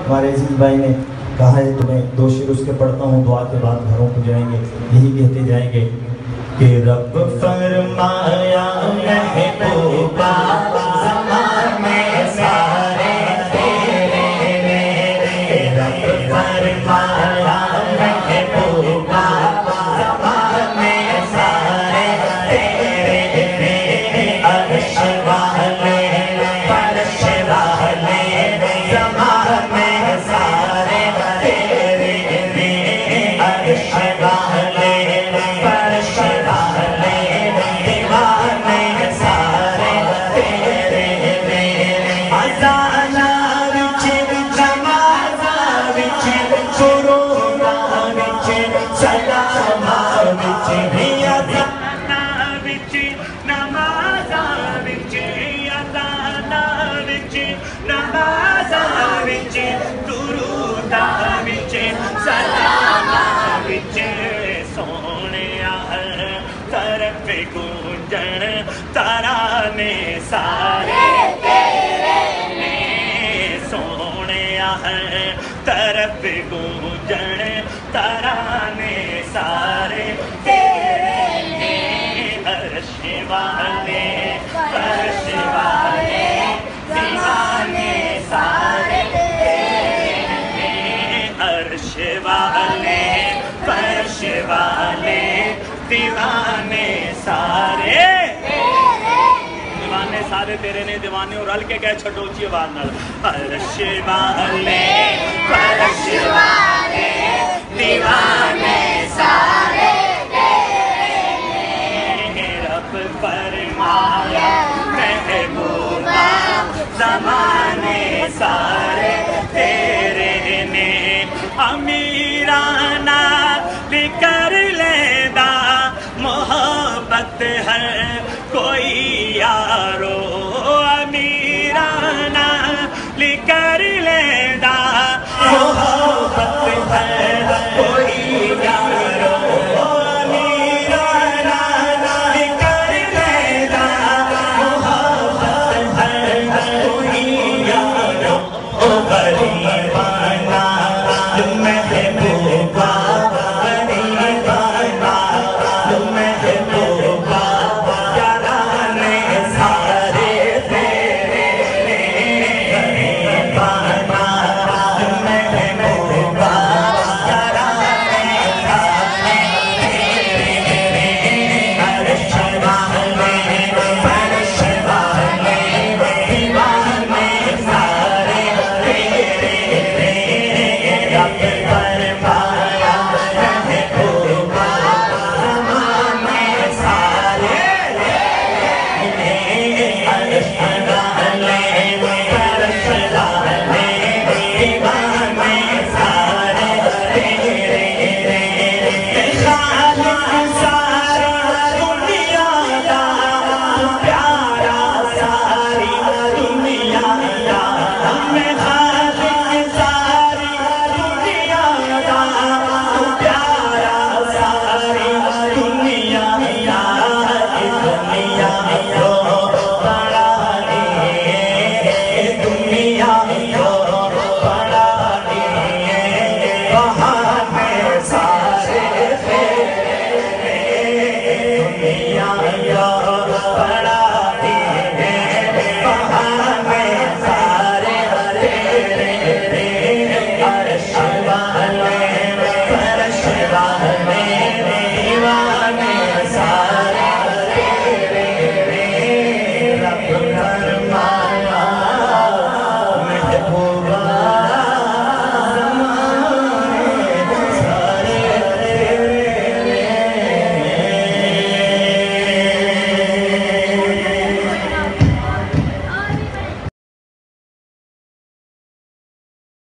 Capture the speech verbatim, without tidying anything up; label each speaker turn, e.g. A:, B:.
A: हमारे अजीज भाई ने कहा है, तुम्हें दो शेर उसके पढ़ता हूँ, दुआ के बाद घरों को जाएंगे, यही कहते जाएंगे कि रब फरमाया महबूबा ज़माने सारे तेरे मेरे, रब फरमाया महबूबा ज़माने सारे तेरे मेरे, अर्श वाले फर्श वाले ज़माने सारे तेरे मेरे, अर्श वाले फर्श वाले दीवाने सारे तेरे मेरे, अज़ाना विच नमाज़ा विच कुराना विच सलामा विच अज़ाना विच नमाज़ा विच अज़ाना विच नमाज़ा विच दुरूदा विच सलामा विच सोहणिया तरफ गूंजण तराने सारे तेरे ने, सोहणिया तरफ गूंजण तराने सारे तेरे ने, अर्श वाले फर्श वाले दीवाने सारे तेरे ने, अर्श वाले फर्श वाले दीवाने सारे दीवाने सारे तेरे ने, दीवाने और रल के कह छो उची आवाज नाल, अर्श वाले फर्श वाले दीवाने सारे तेरे ने, रब फरमाया महबूबा ज़माने सारे तेरे ने, अमीराना कर लेदा मोहब्बत है कोई यारो, अमीराना कर लेदा मोहब्बत है कोई यारो, अमीराना कर लेदा मोहब्बत है कोई यारो, ओ गरीब